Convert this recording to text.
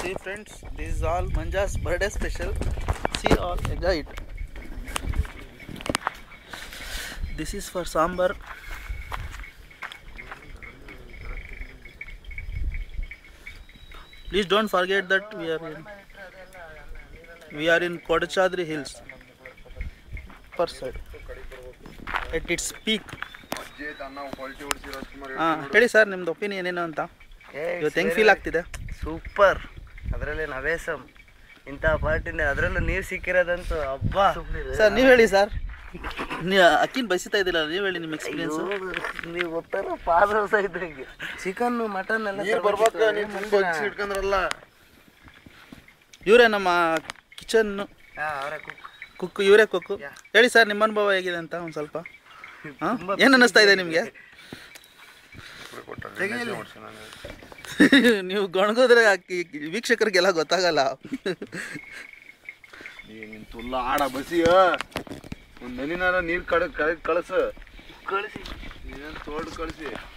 See friends, this is all Manja's birthday special. See all, enjoy it. This is for sambar. Please don't forget that we are in Kodachadri Hills, upper side, at its peak. ಹೇಳಿ sir ನಿಮ್ದು opinion ಏನು ಅಂತ ಇವತ್ತು ಹೆಂಗೆ feel ಆಗ್ತಿದೆ? Super. ಅದರಲ್ಲಿ ನವೇಸಮ್ ಇಂಥ ಪಾರ್ಟಿನ ಅದರಲ್ಲೂ ನೀರು ಸಿಕ್ಕಿರೋದಂತೂ ಹಬ್ಬ. ಸರ್ ನೀವು ಹೇಳಿ ಸರ್, ಅಕ್ಕಿನ ಬಯಸ್ತಾ ಇದ್ದಿಲ್ಲ, ನೀವು ಹೇಳಿ ನಿಮ್ಮ ಎಕ್ಸ್ಪೀರಿಯನ್ಸ್. ನೀವು ಗೊತ್ತಾರ ಪಾದರಸ ಇದ್ದಂಗೆ ಚಿಕನ್ನು ಮಟನ್ ಎಲ್ಲ ಇಟ್ಕೊಂಡ್ರಲ್ಲ ಇವರೇ ನಮ್ಮ ಕಿಚನ್ ಕುಕ್, ಇವರೇ ಕುಕ್ಕು. ಹೇಳಿ ಸರ್ ನಿಮ್ಮ ಅನುಭವ ಹೇಗಿದೆ ಅಂತ ಒಂದು ಸ್ವಲ್ಪ. ಏನು ಅನ್ನಿಸ್ತಾ ಇದೆ ನಿಮಗೆ? ನೀವು ಗೊಣಗೋದ್ರೆ ವೀಕ್ಷಕರಿಗೆಲ್ಲ ಗೊತ್ತಾಗಲ್ಲ. ತುಲ್ಲ ಆಡ ಬಸಿಯ ಒಂದು ನಲಿನಾರ ನೀರು ಕಳಿಸಿ ಕಳಿಸಿ ತೋಡ್ ಕಳಿಸಿ